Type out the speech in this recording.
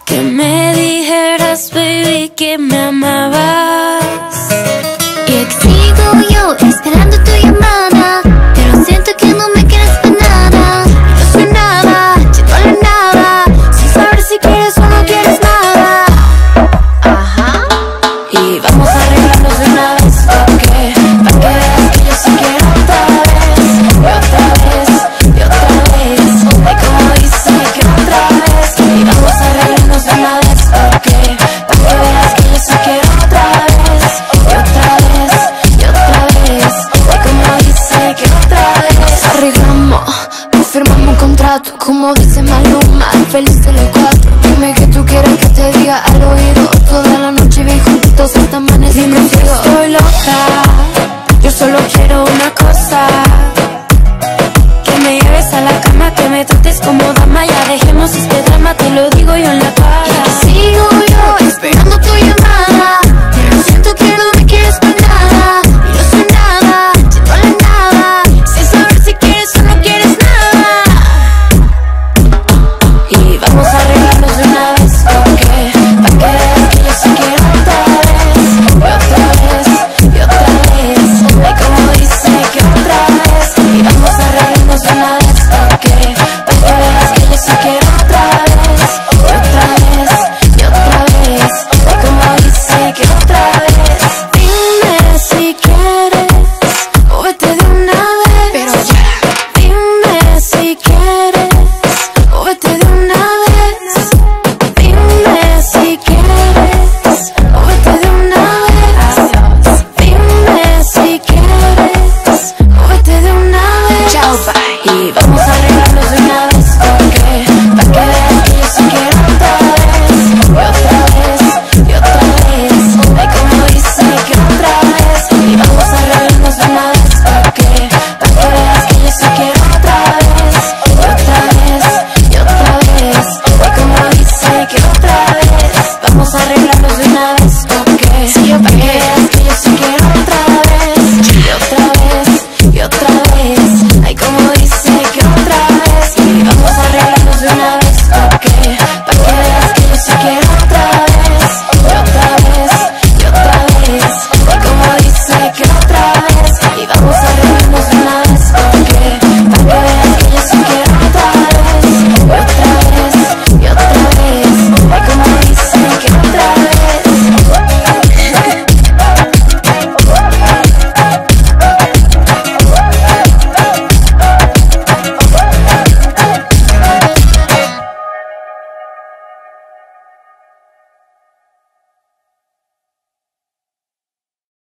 Que me dijeras, baby, que me amabas. Y sigo yo esperando tu llamada, pero siento que no me quieres para nada. No soy nada, yendo a la nada, sin saber si quieres o no quieres nada. Ajá. Y vamos a arreglarnos de una vez, ¿por qué? Para que veas que yo sí quiero otra vez. Y otra vez, y otra vez. Ay, como dice que otra vez. Y vamos a arreglarnos de una vez, ¿por qué? Para que veas que yo sí quiero otra vez. Y otra vez, y otra vez. Ay, como dice que otra vez. Arreglamos, nos firmamos un contrato, como dice Maluma, feliz de los cuatro. Dime que tú quieres que te diga al oído, toda la noche bien juntitos hasta amanecer. Dime si estoy loca, yo solo quiero una cosa: que me lleves a la cama, que me trates como dama. Ya dejemos este drama, te lo digo yo en la cara. Y sigo